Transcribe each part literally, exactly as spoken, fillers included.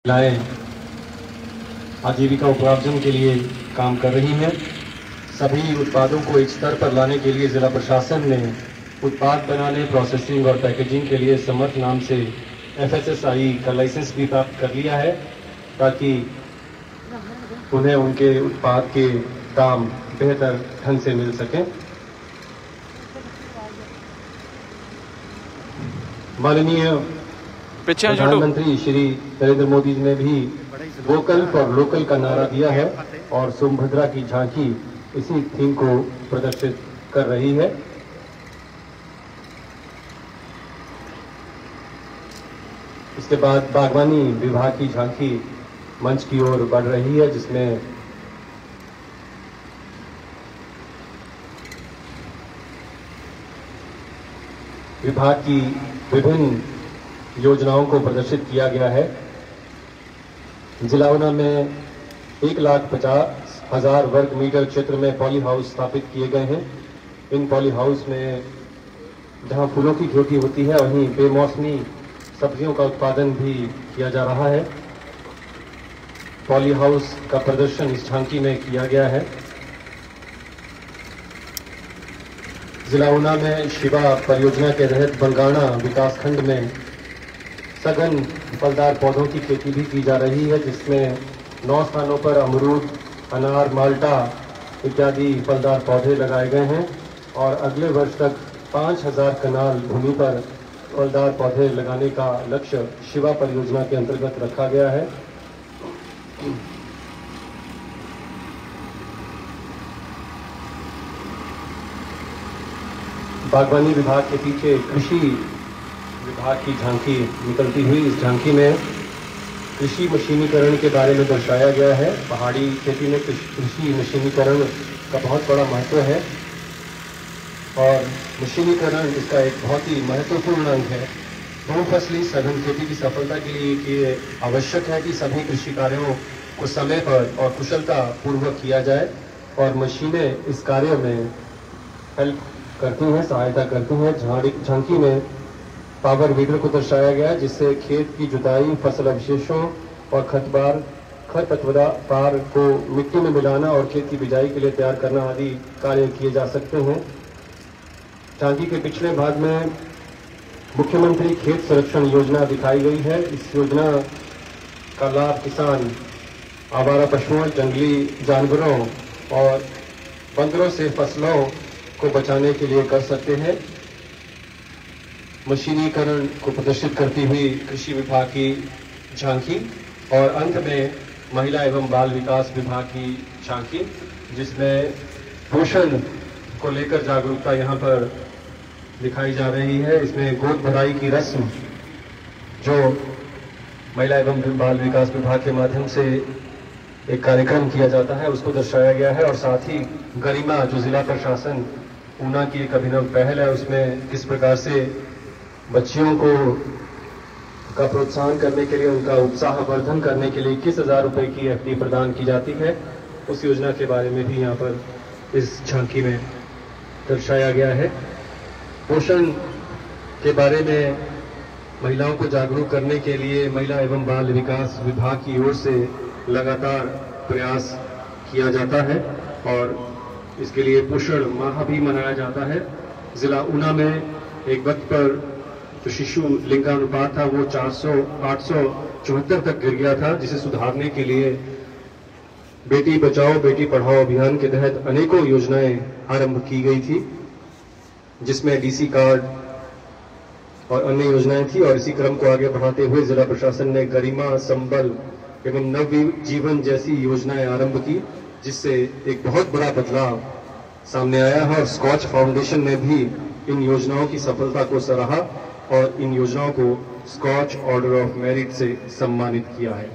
महिलाएं आजीविका उपार्जन के लिए काम कर रही हैं। सभी उत्पादों को एक स्तर पर लाने के लिए जिला प्रशासन ने उत्पाद बनाने, प्रोसेसिंग और पैकेजिंग के लिए समर्थ नाम से एफ एस एस आई का लाइसेंस भी प्राप्त कर लिया है, ताकि उन्हें उनके उत्पाद के दाम बेहतर ढंग से मिल सकें। माननीय प्रधानमंत्री श्री नरेंद्र मोदी जी ने भी वोकल फॉर लोकल का नारा दिया है और सोनभद्रा की झांकी इसी थीम को प्रदर्शित कर रही है। इसके बाद बागवानी विभाग की झांकी मंच की ओर बढ़ रही है, जिसमें विभाग की विभिन्न योजनाओं को प्रदर्शित किया गया है। जिला ऊना में एक लाख पचास हजार वर्ग मीटर क्षेत्र में पॉली हाउस स्थापित किए गए हैं। इन पॉली हाउस में जहां फूलों की खेती होती है, वहीं बेमौसमी सब्जियों का उत्पादन भी किया जा रहा है। पॉली हाउस का प्रदर्शन इस झांकी में किया गया है। जिला ऊना में शिवा परियोजना के तहत बंगाणा विकासखंड में सघन फलदार पौधों की खेती भी की जा रही है, जिसमें नौ स्थानों पर अमरूद, अनार, माल्टा इत्यादि फलदार पौधे लगाए गए हैं और अगले वर्ष तक पाँच हजार कनाल भूमि पर फलदार पौधे लगाने का लक्ष्य शिवा परियोजना के अंतर्गत रखा गया है। बागवानी विभाग के पीछे कृषि विभाग की झांकी निकलती हुई, इस झांकी में कृषि मशीनीकरण के बारे में दर्शाया गया है। पहाड़ी खेती में कृषि मशीनीकरण का बहुत बड़ा महत्व है और मशीनीकरण इसका एक बहुत ही महत्वपूर्ण अंग है। बहुफसली सघन खेती की सफलता के लिए ये आवश्यक है कि सभी कृषि कार्यों को समय पर और कुशलता पूर्वक किया जाए और मशीनें इस कार्य में हेल्प करती हैं, सहायता करती हैं। झांकी में पावर वीडर को दर्शाया गया, जिससे खेत की जुताई, फसल अवशेषों और खतबार खरपतवार को मिट्टी में मिलाना और खेत की बिजाई के लिए तैयार करना आदि कार्य किए जा सकते हैं। झांकी के पिछले भाग में मुख्यमंत्री खेत संरक्षण योजना दिखाई गई है। इस योजना का लाभ किसान आवारा पशुओं, जंगली जानवरों और बंदरों से फसलों को बचाने के लिए कर सकते हैं। मशीनीकरण को प्रदर्शित करती हुई कृषि विभाग की झांकी और अंत में महिला एवं बाल विकास विभाग की झांकी, जिसमें पोषण को लेकर जागरूकता यहाँ पर दिखाई जा रही है। इसमें गोद भराई की रस्म जो महिला एवं बाल विकास विभाग के माध्यम से एक कार्यक्रम किया जाता है, उसको दर्शाया गया है और साथ ही गरिमा जो जिला प्रशासन ऊना की एक अभिनव पहल है, उसमें किस प्रकार से बच्चियों को का प्रोत्साहन करने के लिए, उनका उत्साह वर्धन करने के लिए इक्कीस हजार रुपए की एफ डी प्रदान की जाती है, उस योजना के बारे में भी यहाँ पर इस झांकी में दर्शाया गया है। पोषण के बारे में महिलाओं को जागरूक करने के लिए महिला एवं बाल विकास विभाग की ओर से लगातार प्रयास किया जाता है और इसके लिए पोषण माह भी मनाया जाता है। जिला ऊना में एक वक्त पर जो शिशु लिंगानुपात था वो चार सौ आठ सौ चौहत्तर तक गिर गया था, जिसे सुधारने के लिए बेटी बचाओ बेटी पढ़ाओ अभियान के तहत अनेकों योजनाएं आरंभ की गई थी, जिसमें डीसी कार्ड और अन्य योजनाएं थी। और इसी क्रम को आगे बढ़ाते हुए जिला प्रशासन ने गरिमा, संबल एवं नव जीवन जैसी योजनाएं आरंभ की, जिससे एक बहुत बड़ा बदलाव सामने आया है और स्कॉच फाउंडेशन ने भी इन योजनाओं की सफलता को सराहा और इन योजनाओं को स्कॉच ऑर्डर ऑफ मेरिट से सम्मानित किया है।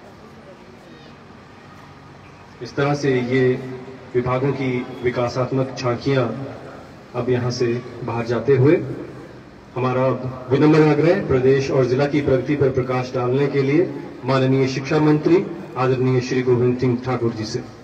इस तरह से ये विभागों की विकासात्मक झांकियां अब यहां से बाहर जाते हुए हमारा विनम्र आग्रह प्रदेश और जिला की प्रगति पर प्रकाश डालने के लिए माननीय शिक्षा मंत्री आदरणीय श्री गोविंद सिंह ठाकुर जी से।